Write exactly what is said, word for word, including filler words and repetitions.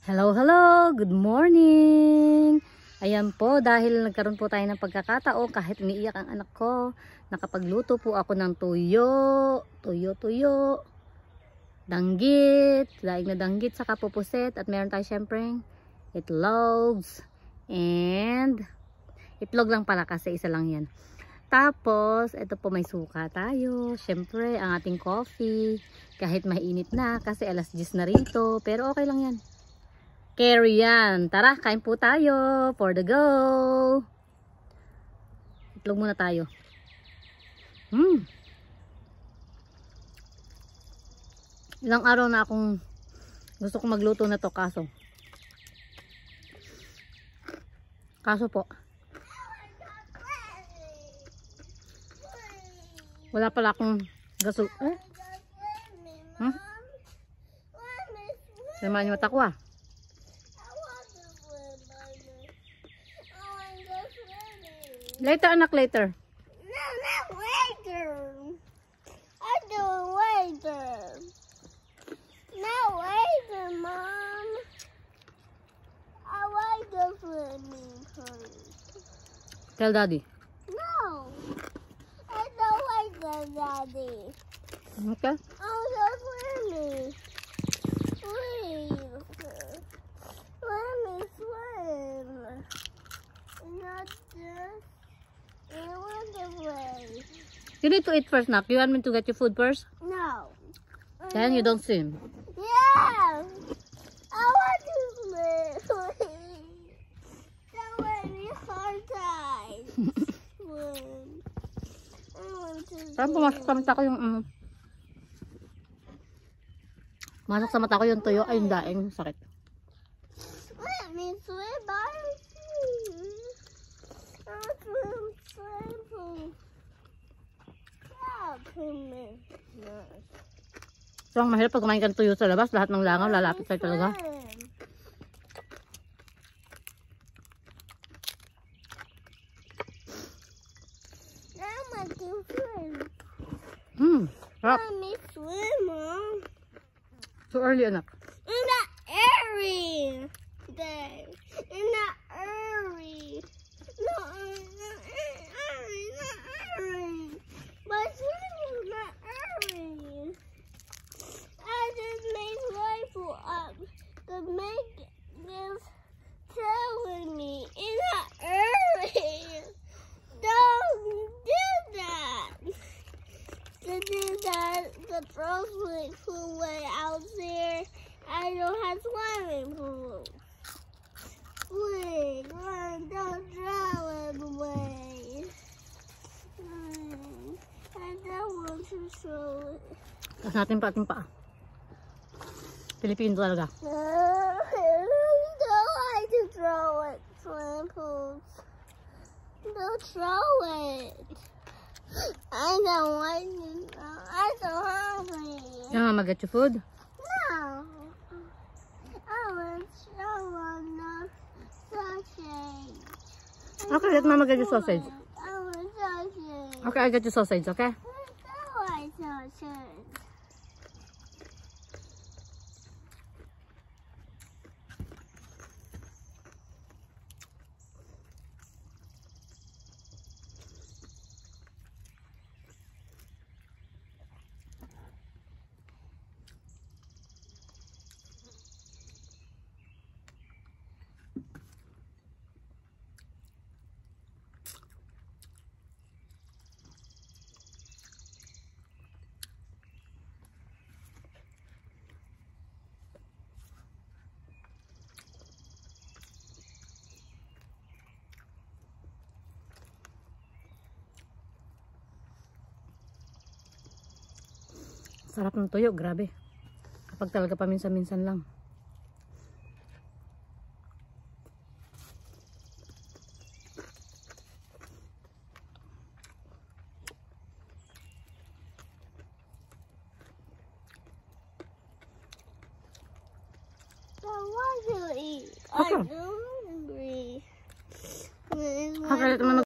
Hello, hello! Good morning! Ayan po, dahil nagkaroon po tayo ng pagkakataon kahit umiiyak ang anak ko, nakapagluto po ako ng tuyo, tuyo, tuyo, danggit, daig na danggit, saka pupuset, at meron tayo syempre itlogs, and itlog lang pala kasi isa lang yan. Tapos, ito po may suka tayo, syempre ang ating coffee, kahit mainit na kasi alas diyes na rito, pero okay lang yan. Carry yan. Tara, kain po tayo. For the go. Itlog muna tayo. Hmm. Ilang araw na akong gusto kong magluto na to kaso. Kaso po. Wala pala akong gasol. Eh? Hmm? Samahan niyo mata ko ah. Later, anak, later. No, not later. I do later. Not later, Mom. I like the swimming pool. Tell Daddy. No. I don't like the Daddy. Okay. I go swimming. Please. Let me swim. Not just... I want to play. You need to eat first, Nak. You want me to get your food first? No. Then you don't swim. Yeah. I want to play. Don't let me hard time. I want to Parang pumasok sa mata ko yung... Um, pumasok sa mata ko yung tuyo. Ay, yung daing. Sakit. Let me swim by you. I'll swim, swim. Stop me. So, ang mahirap pag kumain ka ng tuyo sa labas, lahat ng langaw, lalapit sa'yo talaga. Now I can swim. Hmm, sarap. Let me swim, Mom. So early, anak. In the area. There. In the area. No, not area, not area. But swimming is not area. I just made rifle up to make this telling me in the area. Don't do that. To do that, the swimming pool way out there. I don't have swimming pool. Please, run, don't throw it away. Mm, I don't want to throw it. Tapos natin pa ating paa. Pilipino talaga. I don't like to throw it, swimming pools. Don't throw it. I don't like it. I don't have it. Yan, mama, get your food. No. I want to throw on the sausage. Okay, let mama get your sausage. I want sausage. Okay, I get your sausage, okay? I want sausage. Sarap ng tuyo, grabe. Kapag talaga paminsan-minsan lang. I want to eat. Okay. I'm hungry. Okay, let mama